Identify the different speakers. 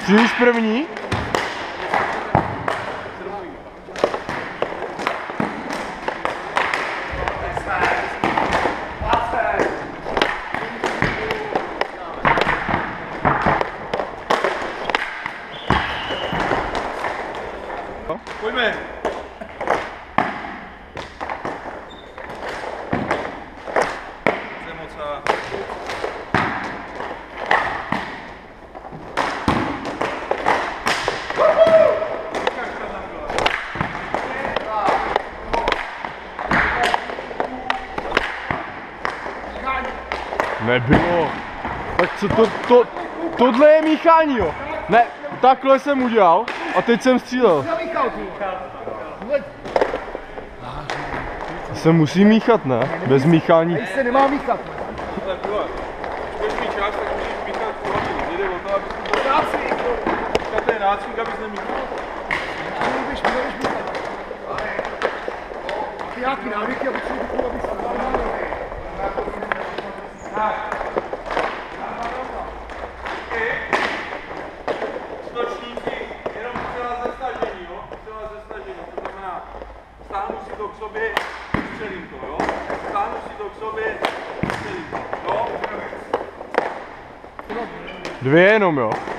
Speaker 1: Střílíš první?
Speaker 2: Pojďme!
Speaker 1: Nebylo. Tak co tohle je míchání, jo? Ne, takhle jsem udělal a teď jsem střílel. Se musí míchat, ne? Bez míchání.
Speaker 3: Tady se nemá míchat.
Speaker 2: Ale Bule, když mi čas, tak musíš míchat pohodlně. Jde o to, abys to byl nácvik. To je nácvik, abys nemíchal.
Speaker 3: Můžeš míchat. Ty nějaký návyky a potřebuji, abys to dal.
Speaker 2: Tak. Stočníky, jenom zcela ze stažení, jo? Zcela ze stažení, to znamená, stáhnu si to k sobě, střelím to, jo? Stáhnu si to k sobě, střelím to, jo?
Speaker 1: 2 jenom, jo?